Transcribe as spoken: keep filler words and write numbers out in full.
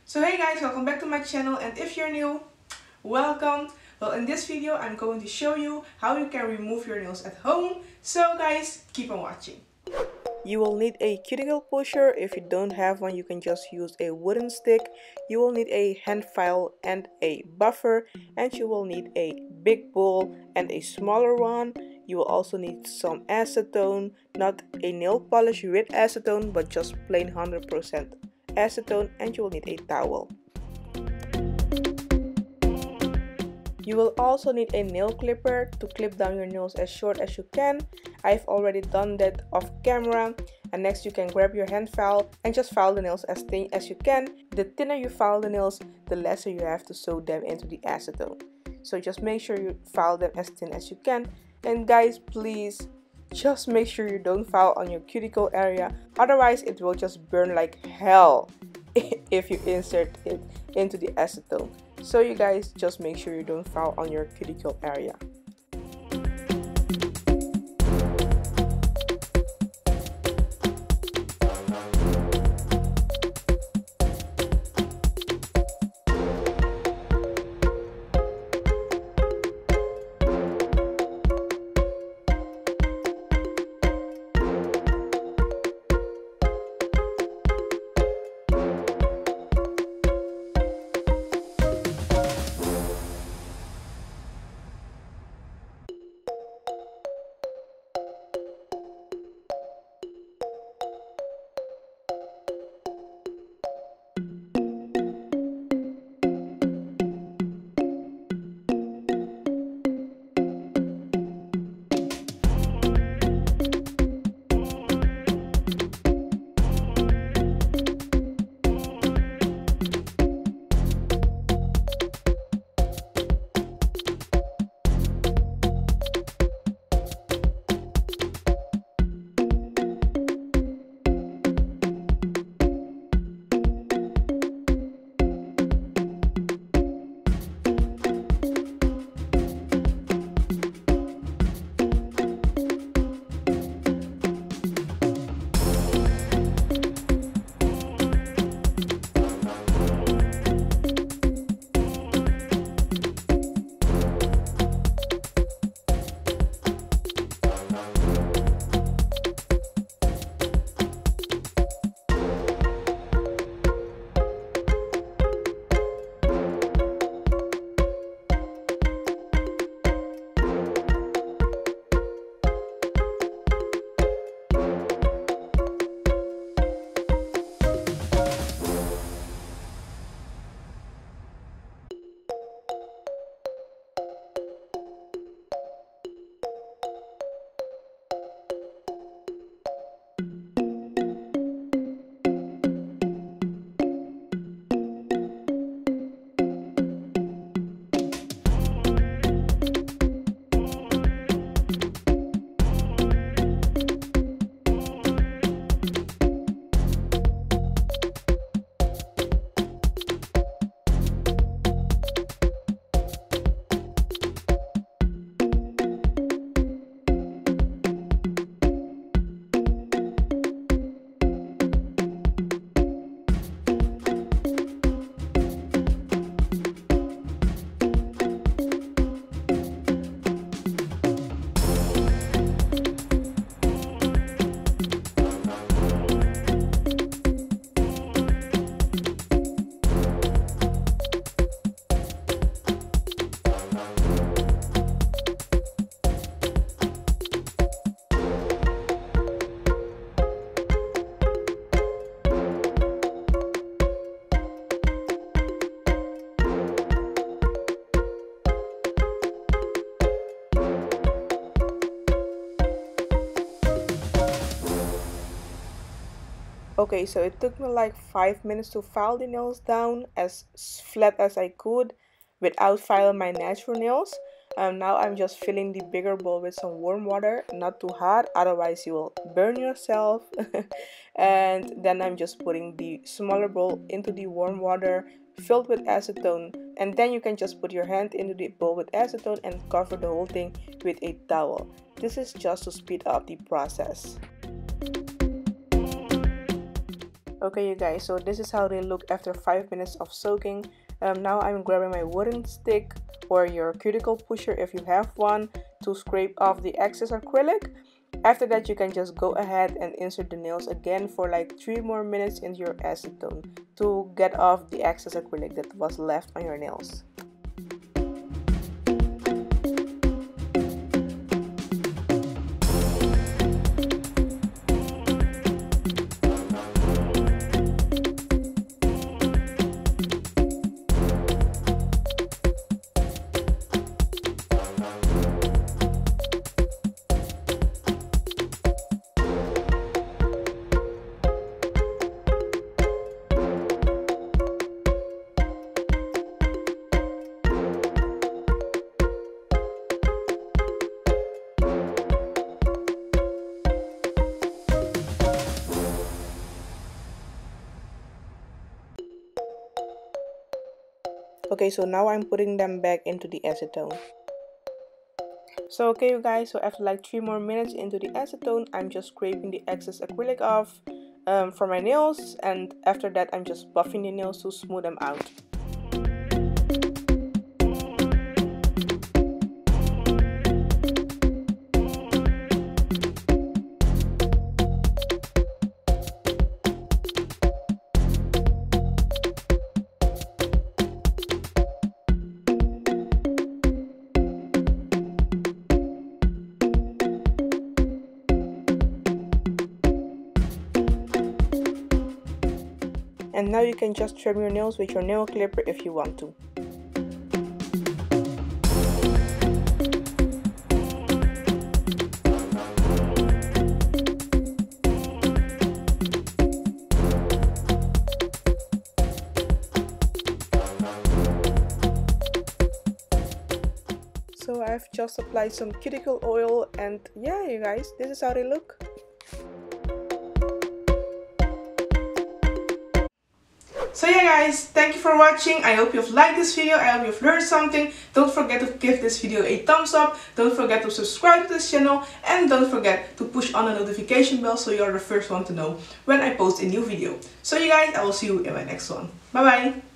So hey guys, welcome back to my channel, and if you're new, welcome. Well, in this video I'm going to show you how you can remove your nails at home. So guys, keep on watching. You will need a cuticle pusher. If you don't have one, you can just use a wooden stick. You will need a hand file and a buffer, and you will need a big bowl and a smaller one. You will also need some acetone, not a nail polish with acetone, but just plain one hundred percent acetone, and you will need a towel. You will also need a nail clipper to clip down your nails as short as you can. I've already done that off camera. And next you can grab your hand file and just file the nails as thin as you can. The thinner you file the nails, the lesser you have to sew them into the acetone. So just make sure you file them as thin as you can. And guys, please just make sure you don't file on your cuticle area, otherwise it will just burn like hell if you insert it into the acetone. So you guys just make sure you don't file on your cuticle area. Okay, so it took me like five minutes to file the nails down as flat as I could without filing my natural nails. Um, now I'm just filling the bigger bowl with some warm water, not too hot, otherwise you will burn yourself. And then I'm just putting the smaller bowl into the warm water filled with acetone, and then you can just put your hand into the bowl with acetone and cover the whole thing with a towel. This is just to speed up the process. Okay you guys, so this is how they look after five minutes of soaking. Um, now I'm grabbing my wooden stick or your cuticle pusher if you have one to scrape off the excess acrylic. After that you can just go ahead and insert the nails again for like three more minutes into your acetone to get off the excess acrylic that was left on your nails. Okay, so now I'm putting them back into the acetone. So okay you guys, so after like three more minutes into the acetone, I'm just scraping the excess acrylic off um, from my nails, and after that I'm just buffing the nails to smooth them out. And now you can just trim your nails with your nail clipper if you want to. So I've just applied some cuticle oil, and yeah you guys, this is how they look. So yeah guys, thank you for watching. I hope you've liked this video. I hope you've learned something. Don't forget to give this video a thumbs up. Don't forget to subscribe to this channel. And don't forget to push on the notification bell so you're the first one to know when I post a new video. So you guys, I will see you in my next one. Bye bye.